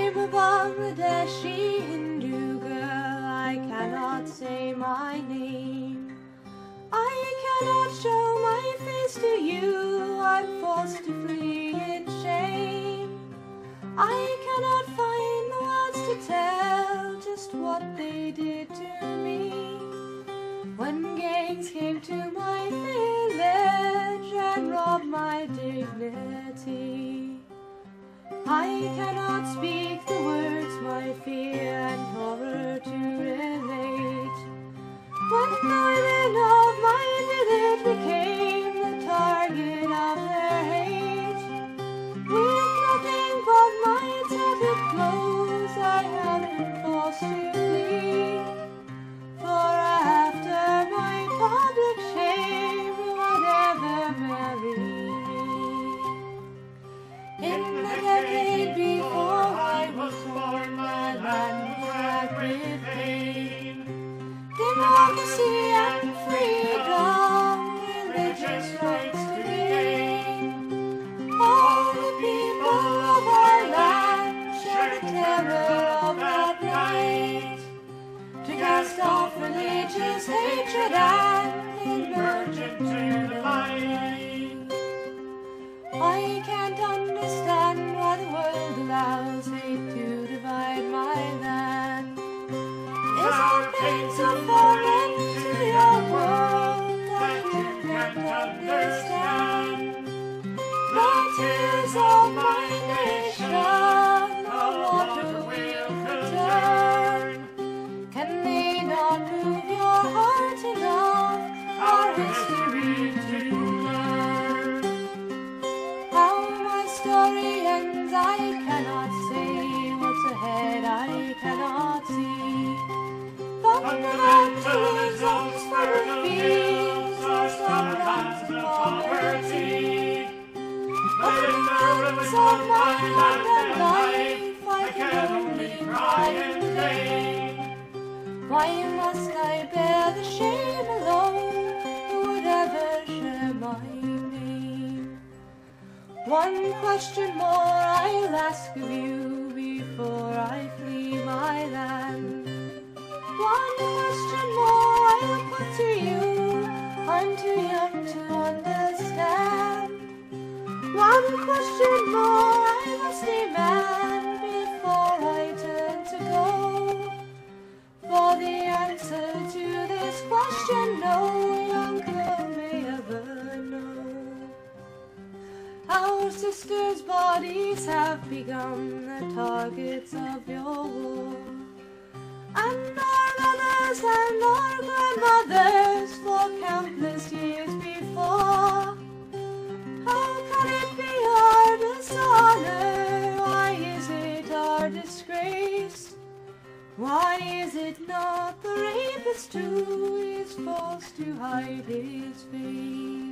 I'm a Bangladeshi Hindu girl, I cannot say my name. I cannot show my face to you, I'm forced to flee in shame. I cannot find the words to tell just what they did to me. When gangs came to my village and robbed my dignity. I cannot speak the words my fear and horror to relate. When the women of my village became the target of their hate, with nothing but my tattered clothes I have been forced to flee. For after my public shame would ever marry me. In the decade before I was born, my land was racked with pain. Democracy and freedom, religious rights to gain. All the people of our land share the terror of that night, to cast off religious hatred and emerge into the light. I can't understand why the world allows hate to divide my land. Is our pain so foreign to your world that you can't understand? The tears of my nation, the water will turn. Can they not move your heart enough, our history to learn? How my story ends I cannot say, what's ahead I cannot see. Fundamentalisms for the fields are sometimes of poverty. But in the ruins of my land and life I can only cry in vain. Why must I bear the shame alone? Who would ever share my name? One question more I'll ask of you before I flee my land. One question more I'll put to you, I'm too young to understand. One question more I must demand before I turn to go. For the answer to this question no young girl may ever know. Our sisters' bodies have become the targets of your war. And our mothers and our grandmothers for countless years before. How can it be our dishonor? Why is it our disgrace? Why is it not the rapist who is forced to hide his face?